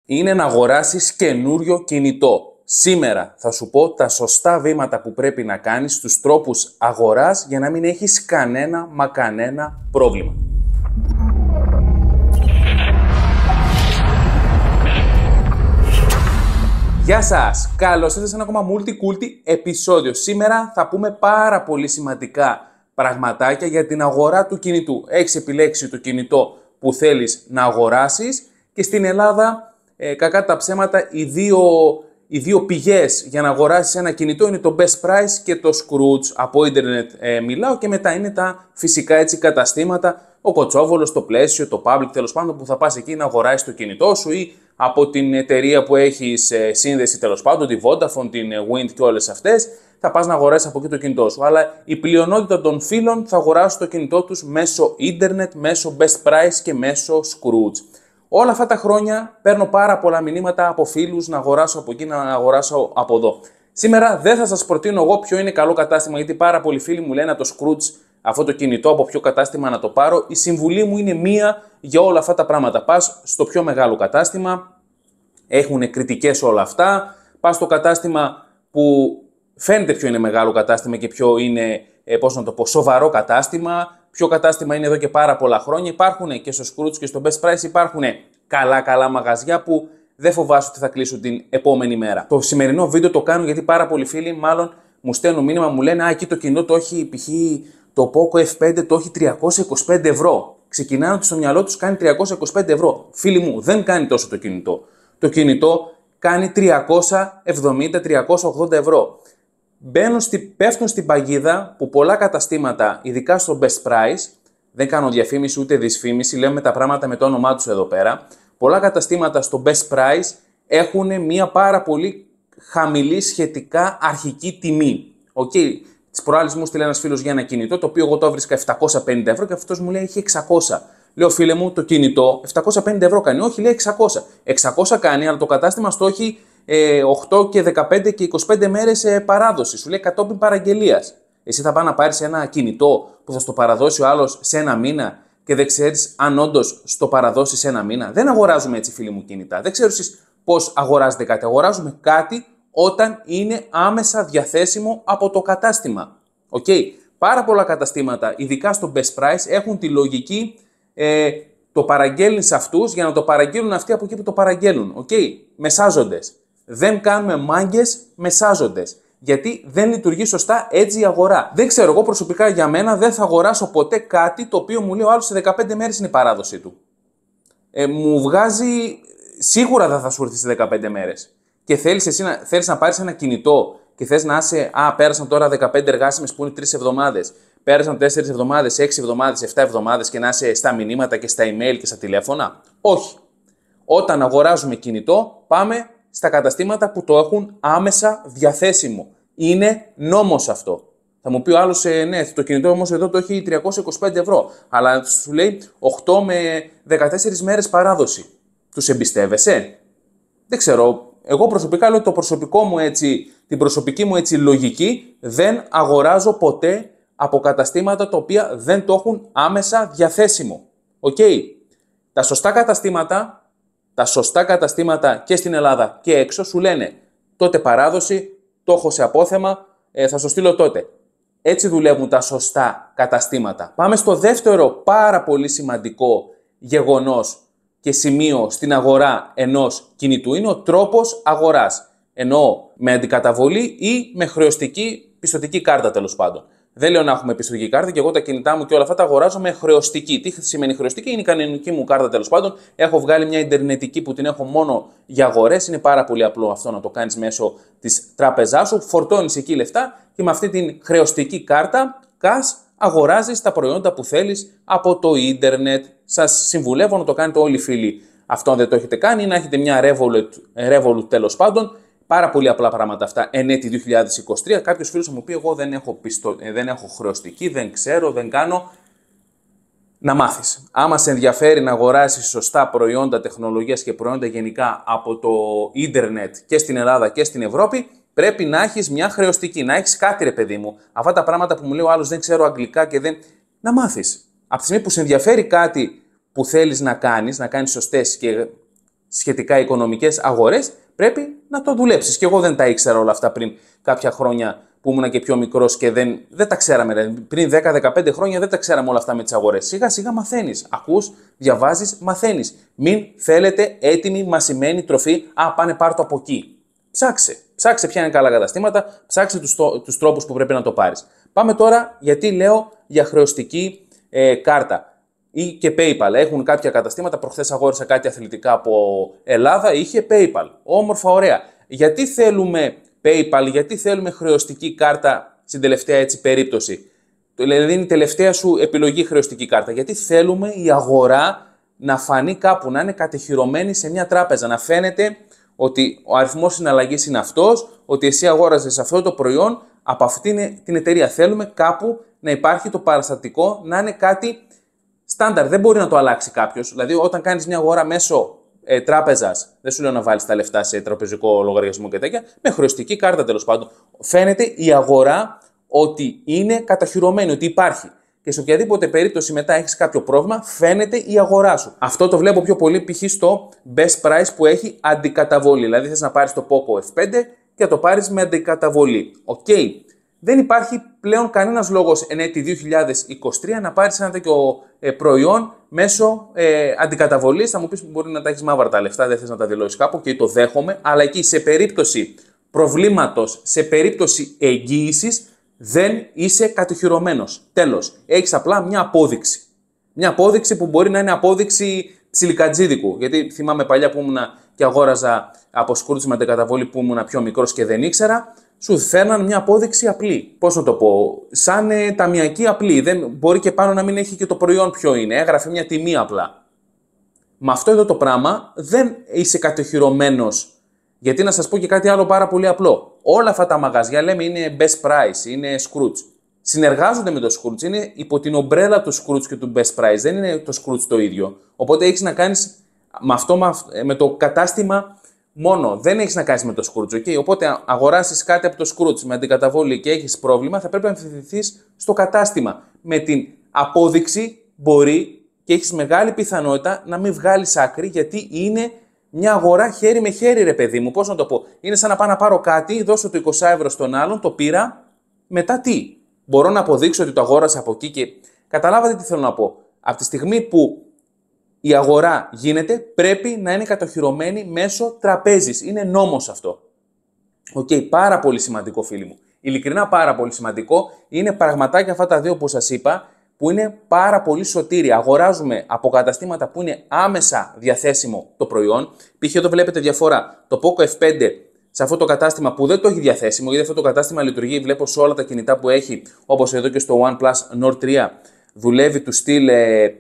είναι να αγοράσεις καινούριο κινητό. Σήμερα θα σου πω τα σωστά βήματα που πρέπει να κάνεις, τους τρόπους αγοράς για να μην έχεις κανένα πρόβλημα. Γεια σας! Καλώς ήρθατε σε ένα ακόμα multi-culti επεισόδιο. Σήμερα θα πούμε πάρα πολύ σημαντικά πραγματάκια για την αγορά του κινητού. Έχεις επιλέξει το κινητό που θέλεις να αγοράσεις και στην Ελλάδα, κακά τα ψέματα, οι δύο πηγές για να αγοράσεις ένα κινητό είναι το Best Price και το Scrooge. Από ίντερνετ μιλάω και μετά είναι τα φυσικά έτσι καταστήματα, ο Κοτσόβολος, το Πλαίσιο, το Public, τέλος πάντων, που θα πας εκεί να αγοράσεις το κινητό σου ή από την εταιρεία που έχεις σύνδεση, τέλος πάντων, τη Vodafone, την Wind και όλες αυτές, θα πας να αγοράσεις από εκεί το κινητό σου. Αλλά η πλειονότητα των φίλων θα αγοράσουν το κινητό τους μέσω ίντερνετ, μέσω Best Price και μέσω Scrooge. Όλα αυτά τα χρόνια παίρνω πάρα πολλά μηνύματα από φίλους να αγοράσω από εκεί, να αγοράσω από εδώ. Σήμερα δεν θα σας προτείνω εγώ ποιο είναι καλό κατάστημα, γιατί πάρα πολλοί φίλοι μου λένε το Scrooge, αυτό το κινητό, από ποιο κατάστημα να το πάρω. Η συμβουλή μου είναι μία για όλα αυτά τα πράγματα. Πας στο πιο μεγάλο κατάστημα, έχουν κριτικές όλα αυτά. Πας στο κατάστημα που φαίνεται ποιο είναι μεγάλο κατάστημα και ποιο είναι, σοβαρό κατάστημα. Ποιο κατάστημα είναι εδώ και πάρα πολλά χρόνια. Υπάρχουν και στο Scrooge και στο Best Price, υπάρχουν καλά μαγαζιά που δεν φοβάσαι ότι θα κλείσουν την επόμενη μέρα. Το σημερινό βίντεο το κάνω γιατί πάρα πολλοί φίλοι μάλλον μου στέλνουν μήνυμα, μου λένε εκεί το κινητό το έχει, π.χ. το Poco F5 το έχει 325 ευρώ. Ξεκινάνε ότι στο μυαλό τους κάνει 325 ευρώ. Φίλοι μου, δεν κάνει τόσο το κινητό. Το κινητό κάνει 370-380 ευρώ. Πέφτουν στην παγίδα που πολλά καταστήματα, ειδικά στο Best Price, δεν κάνω διαφήμιση ούτε δυσφήμιση, λέμε τα πράγματα με το όνομά τους εδώ πέρα. Πολλά καταστήματα στο Best Price έχουν μια πάρα πολύ χαμηλή σχετικά αρχική τιμή. Τις προάλλες μου στείλε ένας φίλος για ένα κινητό, το οποίο εγώ το έβρισκα 750 ευρώ και αυτός μου λέει έχει 600. Λέω, φίλε μου, το κινητό 750 ευρώ κάνει. Όχι, λέει 600. 600 κάνει, αλλά το κατάστημα στο έχει 8 και 15 και 25 μέρες παράδοση. Σου λέει κατόπιν παραγγελίας. Εσύ θα πάει να πάρεις ένα κινητό που θα στο παραδώσει ο άλλος σε ένα μήνα και δεν ξέρεις αν όντως στο παραδώσει σε ένα μήνα. Δεν αγοράζουμε έτσι, φίλοι μου, κινητά. Δεν ξέρω εσείς πώς αγοράζετε κάτι. Αγοράζουμε κάτι όταν είναι άμεσα διαθέσιμο από το κατάστημα. Πάρα πολλά καταστήματα, ειδικά στο Best Price, έχουν τη λογική το παραγγέλνει σε αυτούς για να το παραγγείλουν αυτοί από εκεί που το παραγγέλνουν. Μεσάζοντες. Δεν κάνουμε μάγκες μεσάζοντες. Γιατί δεν λειτουργεί σωστά έτσι η αγορά. Δεν ξέρω, εγώ προσωπικά για μένα δεν θα αγοράσω ποτέ κάτι το οποίο μου λέει ο άλλος σε 15 μέρες είναι η παράδοσή του. Μου βγάζει, σίγουρα δεν θα σου έρθει σε 15 μέρες. Και θέλεις να πάρεις ένα κινητό και θες να είσαι, πέρασαν τώρα 15 εργάσιμες που είναι 3 εβδομάδες. Πέρασαν 4 εβδομάδες, 6 εβδομάδες, 7 εβδομάδες και να είσαι στα μηνύματα και στα email και στα τηλέφωνα. Όχι. Όταν αγοράζουμε κινητό, πάμε στα καταστήματα που το έχουν άμεσα διαθέσιμο. Είναι νόμος αυτό. Θα μου πει ο άλλος, ναι, το κινητό όμως εδώ το έχει 325 ευρώ. Αλλά σου λέει 8 με 14 μέρες παράδοση. Τους εμπιστεύεσαι? Δεν ξέρω. Εγώ προσωπικά λέω την προσωπική μου έτσι λογική, δεν αγοράζω ποτέ από καταστήματα τα οποία δεν το έχουν άμεσα διαθέσιμο. Τα σωστά καταστήματα και στην Ελλάδα και έξω σου λένε τότε παράδοση, το έχω σε απόθεμα, θα στο στείλω τότε. Έτσι δουλεύουν τα σωστά καταστήματα. Πάμε στο δεύτερο πάρα πολύ σημαντικό γεγονός και σημείο στην αγορά ενός κινητού. Είναι ο τρόπος αγοράς. Εννοώ με αντικαταβολή ή με χρεωστική πιστωτική κάρτα, τέλος πάντων. Δεν λέω να έχουμε πιστωτική κάρτα και εγώ τα κινητά μου και όλα αυτά τα αγοράζω με χρεωστική. Τι σημαίνει χρεωστική? Είναι η κανονική μου κάρτα, τέλος πάντων. Έχω βγάλει μια ιντερνετική που την έχω μόνο για αγορές. Είναι πάρα πολύ απλό αυτό να το κάνεις μέσω της τράπεζάς σου. Φορτώνεις εκεί λεφτά και με αυτή την χρεωστική κάρτα αγοράζεις τα προϊόντα που θέλεις από το ίντερνετ. Σας συμβουλεύω να το κάνετε όλοι οι φίλοι. Αυτό αν δεν το έχετε κάνει, να έχετε μια Revolut τέλος πάντων. Πάρα πολύ απλά πράγματα αυτά εν έτη 2023. Κάποιος φίλος μου πει: εγώ δεν έχω χρεωστική, δεν ξέρω, δεν κάνω. Να μάθεις. Άμα σε ενδιαφέρει να αγοράσεις σωστά προϊόντα τεχνολογίας και προϊόντα γενικά από το ίντερνετ και στην Ελλάδα και στην Ευρώπη, πρέπει να έχεις μια χρεωστική, να έχεις κάτι, ρε παιδί μου. Αυτά τα πράγματα που μου λέει ο άλλος δεν ξέρω αγγλικά και δεν. Να μάθεις. Από τη στιγμή που σε ενδιαφέρει κάτι που θέλεις να κάνεις σωστές και σχετικά οικονομικές αγορές, πρέπει να το δουλέψεις. Και εγώ δεν τα ήξερα όλα αυτά πριν κάποια χρόνια που ήμουν και πιο μικρός και δεν τα ξέραμε. Δηλαδή, πριν 10-15 χρόνια δεν τα ξέραμε όλα αυτά με τις αγορές. Σιγά σιγά μαθαίνεις. Ακούς, διαβάζεις, μαθαίνεις. Μην θέλετε έτοιμη, μασημένη τροφή. Πάνε πάρ' το από εκεί. Ψάξε ποια είναι καλά καταστήματα, ψάξε τους τρόπους που πρέπει να το πάρεις. Πάμε τώρα, γιατί λέω για χρεωστική κάρτα ή και PayPal. Έχουν κάποια καταστήματα, προχθές αγόρισα κάτι αθλητικά από Ελλάδα, είχε PayPal. Όμορφα, ωραία. Γιατί θέλουμε PayPal, γιατί θέλουμε χρεωστική κάρτα στην τελευταία έτσι περίπτωση? Δηλαδή είναι η τελευταία σου επιλογή χρεωστική κάρτα. Γιατί θέλουμε η αγορά να φανεί κάπου, να είναι κατοχυρωμένη σε μια τράπεζα, να φαίνεται ότι ο αριθμός συναλλαγής είναι αυτός, ότι εσύ αγόραζες αυτό το προϊόν από αυτή την εταιρεία. Θέλουμε κάπου να υπάρχει το παραστατικό, να είναι κάτι στάνταρ. Δεν μπορεί να το αλλάξει κάποιος. Δηλαδή, όταν κάνεις μια αγορά μέσω τράπεζας, δεν σου λέω να βάλεις τα λεφτά σε τραπεζικό λογαριασμό και τέτοια, με χρεωστική κάρτα τέλος πάντων, φαίνεται η αγορά ότι είναι καταχυρωμένη, ότι υπάρχει. Και σε οποιαδήποτε περίπτωση μετά έχεις κάποιο πρόβλημα, φαίνεται η αγορά σου. Αυτό το βλέπω πιο πολύ π.χ. στο Best Price που έχει αντικαταβολή. Δηλαδή θες να πάρεις το Poco F5 και να το πάρεις με αντικαταβολή. Δεν υπάρχει πλέον κανένας λόγος εν έτη 2023 να πάρεις ένα τέτοιο προϊόν μέσω αντικαταβολής. Θα μου πεις μπορεί να τα έχεις μαύρα τα λεφτά, δεν θες να τα δηλώσεις κάπου και το δέχομαι. Αλλά εκεί σε περίπτωση προβλήματος, σε περίπτωση εγγύησης, δεν είσαι κατοχυρωμένος. Τέλος. Έχεις απλά μια απόδειξη. Μια απόδειξη που μπορεί να είναι απόδειξη ψιλικατζίδικου. Γιατί θυμάμαι παλιά που ήμουν και αγόραζα από Scrooge με αντικαταβολή που ήμουν πιο μικρός και δεν ήξερα, σου φέρναν μια απόδειξη απλή. Πώς να το πω, σαν ταμιακή απλή. Δεν, μπορεί και πάνω να μην έχει και το προϊόν ποιο είναι. Έγραφε μια τιμή απλά. Με αυτό εδώ το πράγμα δεν είσαι κατοχυρωμένος. Γιατί να σας πω και κάτι άλλο πάρα πολύ απλό. Όλα αυτά τα μαγαζιά λέμε είναι Best Price, είναι Scrooge. Συνεργάζονται με το Scrooge, είναι υπό την ομπρέλα του Scrooge και του Best Price, δεν είναι το Scrooge το ίδιο. Οπότε έχεις να κάνεις με το κατάστημα μόνο, δεν έχεις να κάνεις με το Scrooge. Okay? Οπότε αγοράσεις κάτι από το Scrooge με αντικαταβολή και έχεις πρόβλημα, θα πρέπει να αμφισβητηθείς στο κατάστημα. Με την απόδειξη μπορεί και έχεις μεγάλη πιθανότητα να μην βγάλεις άκρη, γιατί είναι μια αγορά χέρι με χέρι, ρε παιδί μου. Πώς να το πω. Είναι σαν να πάω να πάρω κάτι, δώσω το 20 ευρώ στον άλλον, το πήρα. Μετά τι? Μπορώ να αποδείξω ότι το αγόρασα από εκεί και. Καταλάβατε τι θέλω να πω. Από τη στιγμή που η αγορά γίνεται, πρέπει να είναι κατοχυρωμένη μέσω τραπέζης. Είναι νόμος αυτό. Πάρα πολύ σημαντικό, φίλοι μου. Ειλικρινά πάρα πολύ σημαντικό. Είναι πραγματάκια αυτά τα δύο που σας είπα, που είναι πάρα πολύ σωτήρια. Αγοράζουμε από καταστήματα που είναι άμεσα διαθέσιμο το προϊόν. Π.χ. εδώ βλέπετε διαφορά. Το Poco F5 σε αυτό το κατάστημα που δεν το έχει διαθέσιμο, γιατί αυτό το κατάστημα λειτουργεί, βλέπω σε όλα τα κινητά που έχει, όπως εδώ και στο OnePlus Nord 3, δουλεύει του στυλ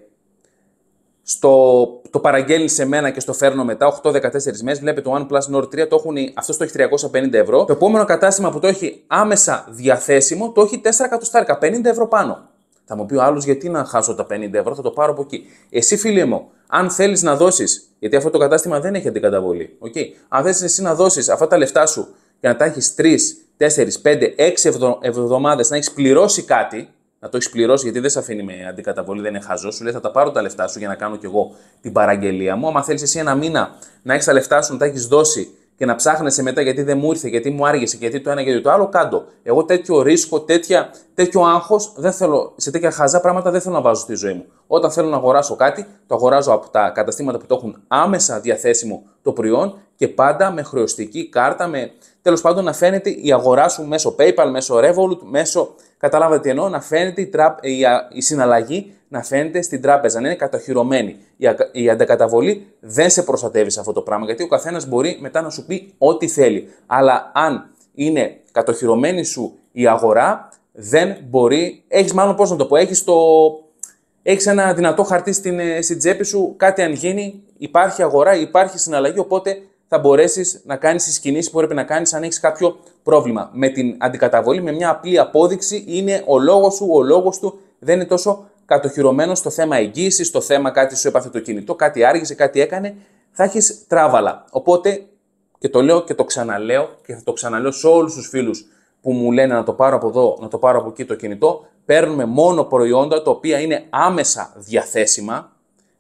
το παραγγέλνει σε μένα και στο φέρνω μετά, 8-14 μέρες. Βλέπετε το OnePlus Nord 3, αυτό το έχει 350 ευρώ. Το επόμενο κατάστημα που το έχει άμεσα διαθέσιμο, το έχει 4 εκατοστάρικα, 50 ευρώ πάνω. Θα μου πει ο άλλος, γιατί να χάσω τα 50 ευρώ, θα το πάρω από εκεί. Εσύ, φίλε μου, αν θέλεις να δώσεις, γιατί αυτό το κατάστημα δεν έχει αντικαταβολή. Αν θέλεις εσύ να δώσεις αυτά τα λεφτά σου και να τα έχεις 3, 4, 5, 6 εβδομάδες να έχεις πληρώσει κάτι, να το έχεις πληρώσει, γιατί δεν σε αφήνει με αντικαταβολή, δεν είναι χαζό. Σου λέει θα τα πάρω τα λεφτά σου για να κάνω κι εγώ την παραγγελία μου. Αν θέλεις εσύ ένα μήνα να έχεις τα λεφτά σου, να τα έχεις δώσει και να ψάχνεσαι μετά γιατί δεν μου ήρθε, γιατί μου άργησε, γιατί το ένα γιατί το άλλο, κάντο. Εγώ τέτοιο ρίσκο, τέτοιο άγχος, δεν θέλω, σε τέτοια χαζά πράγματα δεν θέλω να βάζω στη ζωή μου. Όταν θέλω να αγοράσω κάτι, το αγοράζω από τα καταστήματα που το έχουν άμεσα διαθέσιμο το προϊόν και πάντα με χρεωστική κάρτα, τέλος πάντων να φαίνεται η αγορά σου μέσω PayPal, μέσω Revolut, μέσω. Καταλάβατε τι εννοώ, να φαίνεται η συναλλαγή να φαίνεται στην τράπεζα, να είναι κατοχυρωμένη. Η αντικαταβολή δεν σε προστατεύει σε αυτό το πράγμα, γιατί ο καθένας μπορεί μετά να σου πει ό,τι θέλει. Αλλά αν είναι κατοχυρωμένη σου η αγορά, δεν μπορεί. Έχεις μάλλον, πώς να το πω, έχεις ένα δυνατό χαρτί στην τσέπη σου, κάτι αν γίνει, υπάρχει αγορά, υπάρχει συναλλαγή, οπότε θα μπορέσεις να κάνεις τις κινήσεις που πρέπει να κάνεις αν έχεις κάποιο πρόβλημα. Με την αντικαταβολή, με μια απλή απόδειξη, είναι ο λόγος του δεν είναι τόσο κατοχυρωμένο στο θέμα εγγύησης, στο θέμα κάτι σου έπαθε το κινητό, κάτι άργησε, κάτι έκανε, θα έχεις τράβαλα. Οπότε, και το λέω και το ξαναλέω και θα το ξαναλέω σε όλους τους φίλους που μου λένε να το πάρω από εδώ, να το πάρω από εκεί το κινητό, παίρνουμε μόνο προϊόντα τα οποία είναι άμεσα διαθέσιμα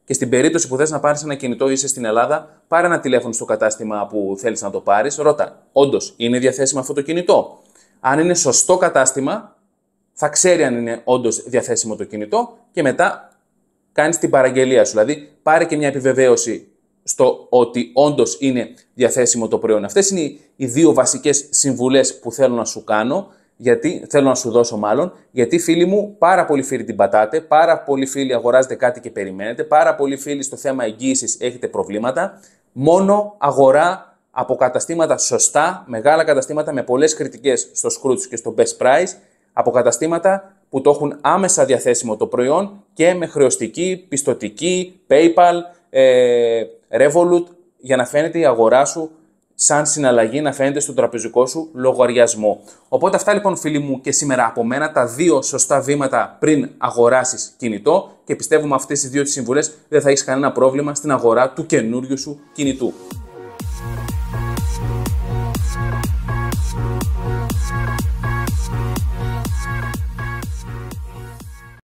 Και στην περίπτωση που θες να πάρεις ένα κινητό, είσαι στην Ελλάδα, πάρε ένα τηλέφωνο στο κατάστημα που θέλεις να το πάρεις. Ρώτα, όντως είναι διαθέσιμο αυτό το κινητό? Αν είναι σωστό κατάστημα, θα ξέρει αν είναι όντως διαθέσιμο το κινητό και μετά κάνεις την παραγγελία σου. Δηλαδή, πάρε και μια επιβεβαίωση στο ότι όντως είναι διαθέσιμο το προϊόν. Αυτές είναι οι δύο βασικές συμβουλές που θέλω να σου κάνω, θέλω να σου δώσω μάλλον, γιατί φίλοι μου, πάρα πολλοί φίλοι την πατάτε, πάρα πολλοί φίλοι αγοράζετε κάτι και περιμένετε, πάρα πολλοί φίλοι στο θέμα εγγύησης έχετε προβλήματα. Μόνο αγορά από καταστήματα σωστά, μεγάλα καταστήματα με πολλές κριτικές στο Scrooge και στο Best Price, από καταστήματα που το έχουν άμεσα διαθέσιμο το προϊόν και με χρεωστική, πιστωτική, PayPal, Revolut, για να φαίνεται η αγορά σου σαν συναλλαγή, να φαίνεται στο τραπεζικό σου λογαριασμό. Οπότε αυτά λοιπόν φίλοι μου και σήμερα από μένα, τα δύο σωστά βήματα πριν αγοράσεις κινητό, και πιστεύω με αυτές τις δύο συμβουλές δεν θα έχεις κανένα πρόβλημα στην αγορά του καινούριου σου κινητού.